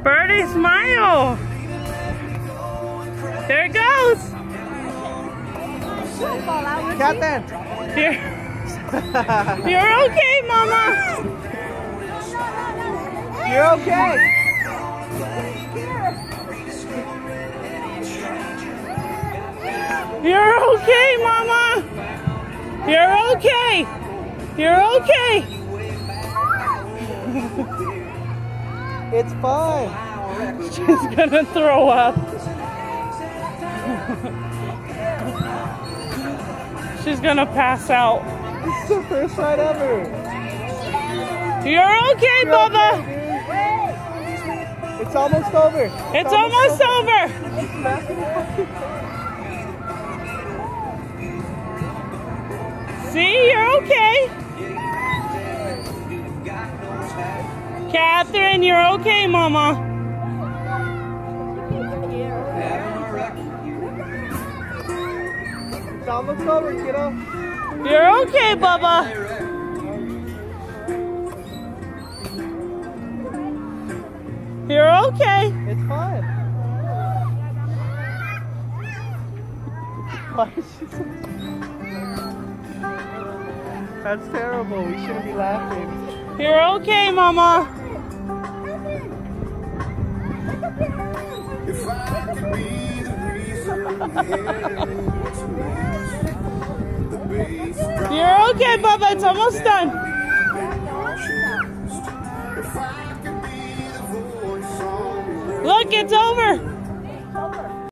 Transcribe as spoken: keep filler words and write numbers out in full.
Birdie, smile. There it goes. Captain. You're, you're okay, Mama. You're okay. You're okay, Mama. You're okay. You're okay. It's fine. She's gonna throw up. She's gonna pass out. This is the first ride ever. You're okay, You're Bubba. Okay, it's almost over. It's, it's almost, almost over. over. See, you're okay. Catherine, you're okay, Mama. It's almost over, kiddo. You're okay, Bubba. You're okay. It's fine. Why is she so... That's terrible. We shouldn't be laughing. You're okay, Mama. If I could be the reason the bass drop. You're okay, Bubba. It's almost done. If I could be the voice on the Look, it's over.